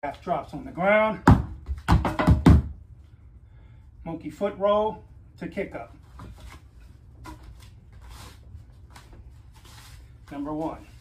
Half drops on the ground. Monkey foot roll to kick up. Number 1.